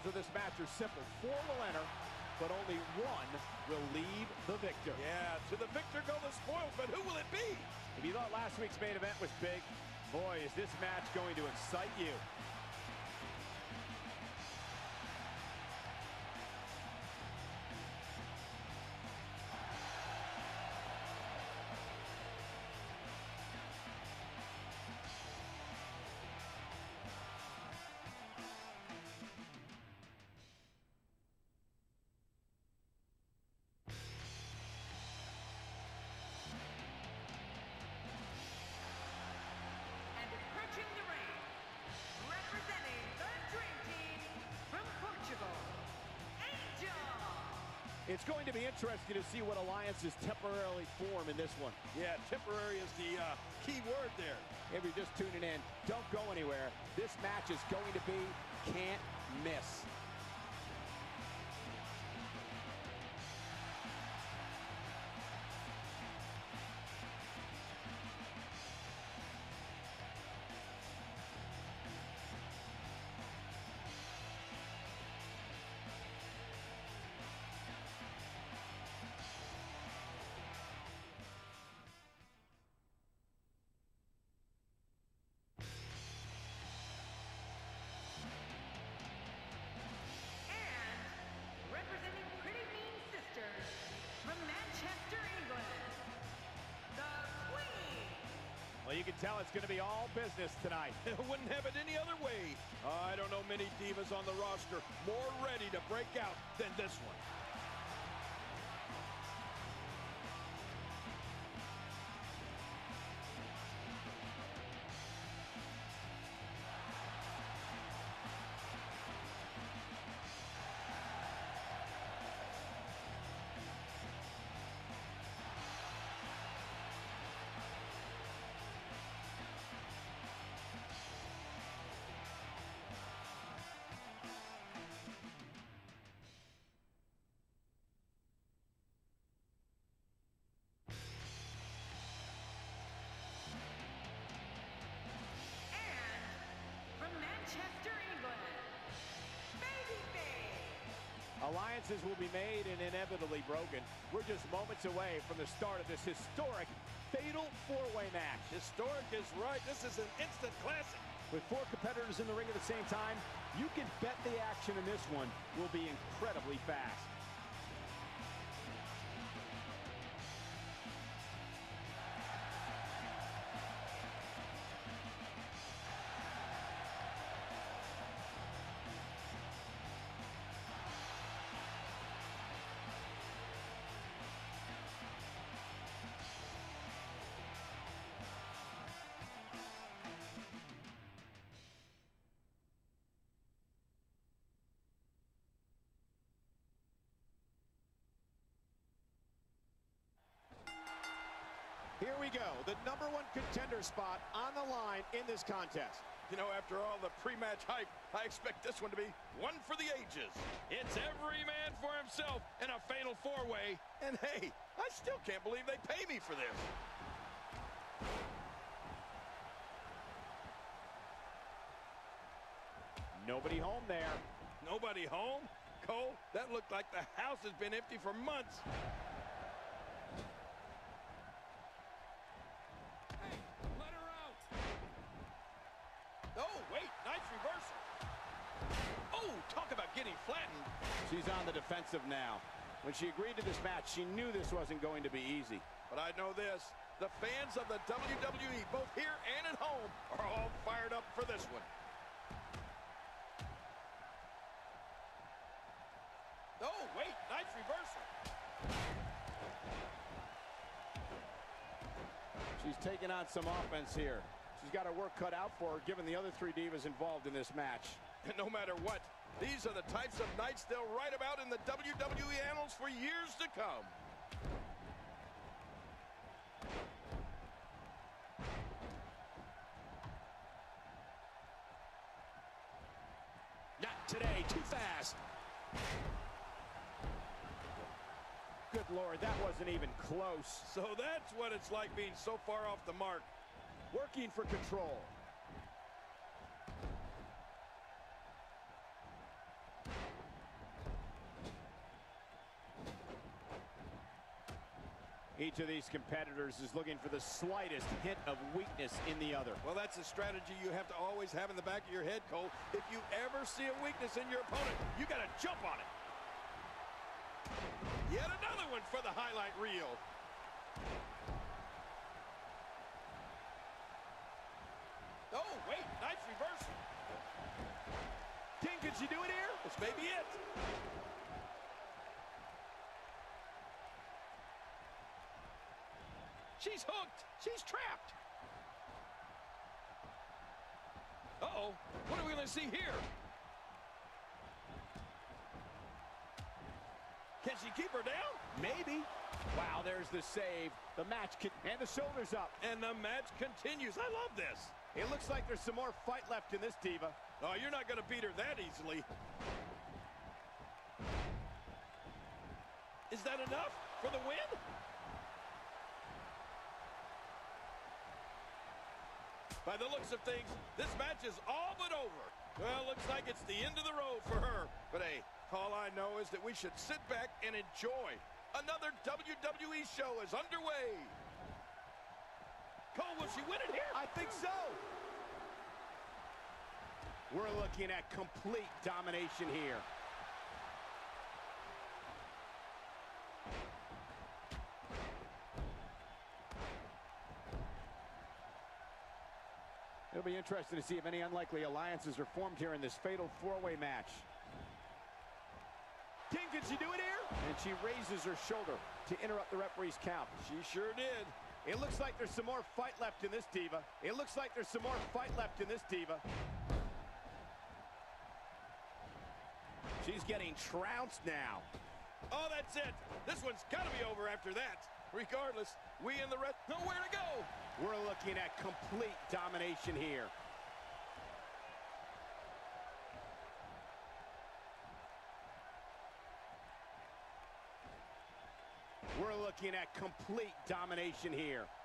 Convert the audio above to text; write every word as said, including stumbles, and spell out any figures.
rules of this match are simple. Four will enter, but only one will lead the victor. Yeah, to the victor go the spoils, but who will it be? If you thought last week's main event was big, boy, is this match going to excite you. It's going to be interesting to see what alliances temporarily form in this one. Yeah, temporary is the uh, key word there. If you're just tuning in, don't go anywhere. This match is going to be can't miss. Well, you can tell it's going to be all business tonight. Wouldn't have it any other way. Uh, I don't know many divas on the roster more ready to break out than this one. Alliances will be made and inevitably broken. We're just moments away from the start of this historic fatal four-way match. Historic is right. This is an instant classic. With four competitors in the ring at the same time, you can bet the action in this one will be incredibly fast. Here we go, the number one contender spot on the line in this contest. You know, after all the pre-match hype, I expect this one to be one for the ages. It's every man for himself in a fatal four-way. And hey, I still can't believe they pay me for this. Nobody home there. Nobody home? Cole, that looked like the house has been empty for months. Oh, wait, nice reversal. Oh, talk about getting flattened. She's on the defensive now. When she agreed to this match, she knew this wasn't going to be easy. But I know this, the fans of the W W E, both here and at home, are all fired up for this one. Oh, wait, nice reversal. She's taking on some offense here. She's got her work cut out for her, given the other three divas involved in this match. And no matter what, these are the types of nights they'll write about in the W W E annals for years to come. Not today, too fast. Good Lord, that wasn't even close. So that's what it's like being so far off the mark. Working for control. Each of these competitors is looking for the slightest hint of weakness in the other. Well, that's a strategy you have to always have in the back of your head, Cole. If you ever see a weakness in your opponent, you got to jump on it. Yet another one for the highlight reel. Oh, wait, nice reversal. King, could she do it here? This may be it. She's hooked. She's trapped. Uh-oh. What are we going to see here? Can she keep her down? Maybe. Wow, there's the save. The match can, and the shoulders up. And the match continues. I love this. It looks like there's some more fight left in this diva. Oh, you're not going to beat her that easily. Is that enough for the win? By the looks of things, this match is all but over. Well, looks like it's the end of the road for her. But hey, all I know is that we should sit back and enjoy. Another W W E show is underway. Cole, will she win it here? I think so. We're looking at complete domination here. It'll be interesting to see if any unlikely alliances are formed here in this fatal four-way match. King, can she do it here? And she raises her shoulder to interrupt the referee's count. She sure did. It looks like there's some more fight left in this diva. It looks like there's some more fight left in this diva. She's getting trounced now. Oh, that's it. This one's got to be over after that. Regardless, we and the rest know where to go. We're looking at complete domination here. We're looking at complete domination here.